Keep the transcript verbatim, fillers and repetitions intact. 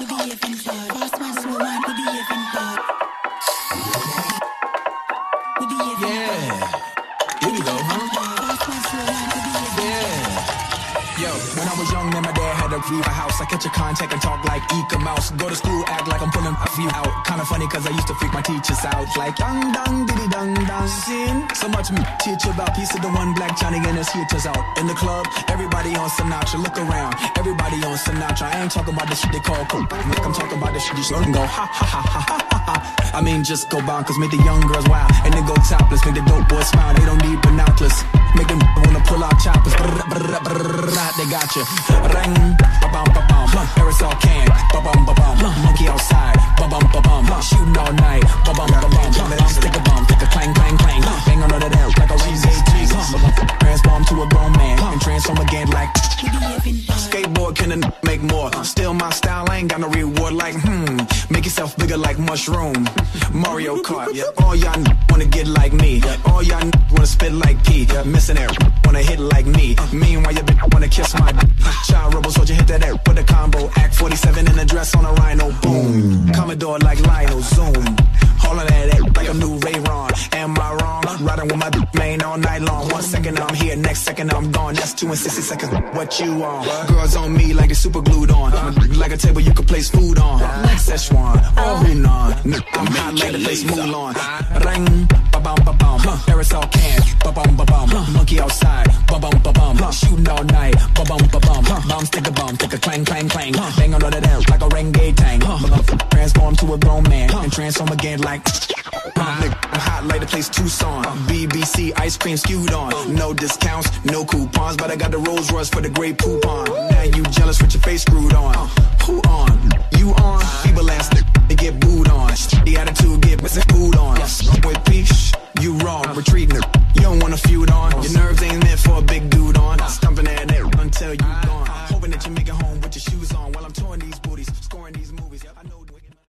A house, I catch a contact and talk like Eka Mouse. Go to school, act like I'm pulling a few out. Kinda funny cause I used to freak my teachers out. Like dung dung diddy dung dung. Sin so much me teach about piece of the one black Johnny and his heaters out. In the club, everybody on Sinatra. Look around, everybody on Sinatra. I ain't talking about the shit they call coke. I'm talking about the shit you slow and go ha ha ha ha ha ha. I mean just go bonkers, make the young girls wild. And then go topless, make the dope boys smile. They don't need binoculars. Make them wanna pull out choppers. They got you. Ring. Ba-bum, ba-bum, aerosol can, ba-bum, ba-bum, monkey outside, ba-bum, ba-bum, shooting all night, ba-bum, ba-bum, stick a bum, stick a clang, clang, clang, bang on the nail like a rain, transform to a grown man, and transform again like skateboard can a make more, still my style, I ain't got no reward like, hmm, make yourself bigger like mushroom, Mario Kart, all y'all wanna get like me, all y'all wanna spit like P, missing air, wanna hit like me, meanwhile your bitch wanna kiss my child rebel soldier hit that air with a combo, act forty-seven in a dress on a rhino, boom, Commodore like Lionel, zoom, all of that air like a new Ray-Ron, am I wrong, riding with my main all night long, one second I'm here, next second I'm gone, that's two and sixty seconds, what you on, girls on me like it's super glued on, like a table you could place food on, like Szechuan, or Hunan, I'm hot like the place Mulan, ring, ba-bum, ba-bum, aerosol can, ba-bum, ba-bum, monkey outside, ba-bum, ba-bum, shooting all night, ba-bum, ba-bum, bomb, stick a bomb, stick a clang, clang, clang, bang on the nail like a renegade tang, transform to a grown man, and transform again like, I'm hot like the place Tucson, B B C ice cream skewed on, no discounts, no coupons, but I got the Rolls Royce for the great poupon, now you jealous with your face screwed on, who on, you on, people ass they get booed on, the attitude get missing food on, with peace, you wrong, retreating it, you don't want to feud on, your nerves ain't meant for a big dude on, stumping at it until you gone, hoping that you make it home.